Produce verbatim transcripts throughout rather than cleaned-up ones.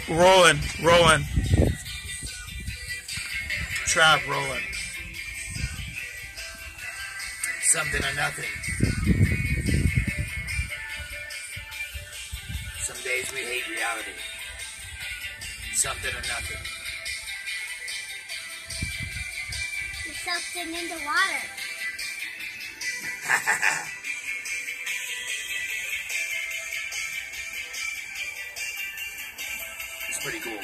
Rolling, rolling. Trap rolling. Something or nothing. Some days we hate reality. Something or nothing. It's something in the water. It's pretty cool.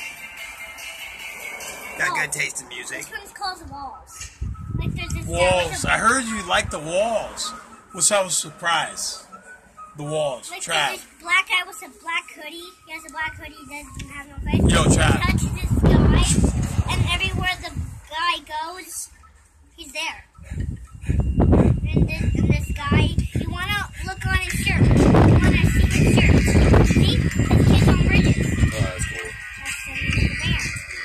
Got Oh, good taste in music. This one's called the walls. Like there's this Walls. guy I heard you like the walls. Which I was surprised. The walls. Like Trap. there's this black guy with a black hoodie. He has a black hoodie. He doesn't have no face. Yo, Trap. He touches this guy, and everywhere the guy goes, he's there. And this, and this guy, you wanna look on his shirt. You wanna see his shirt. See? His kids on bridges. Oh, that's cool. That's the name of the band.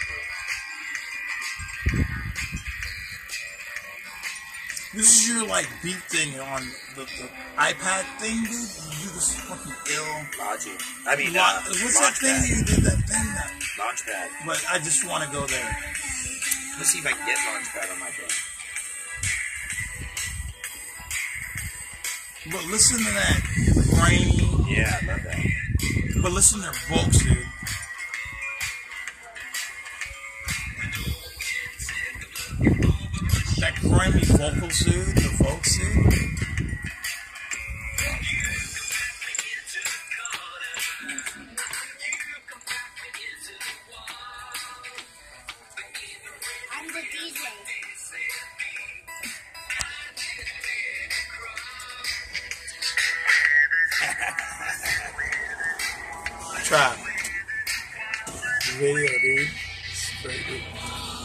This is your like beat thing on the, the iPad thing, dude. You do this fucking ill. Logic. I mean, Lo- uh, What's that thing Launchpad. you did? That thing that. Launchpad. But I just want to go there. Let's see if I can get Launchpad on my phone. But listen to that grainy. Yeah, I love that. But listen to their vocals, dude. That grimy vocals, dude. The vocals, dude. I'm the D J. Trap. Video, dude. It's very good.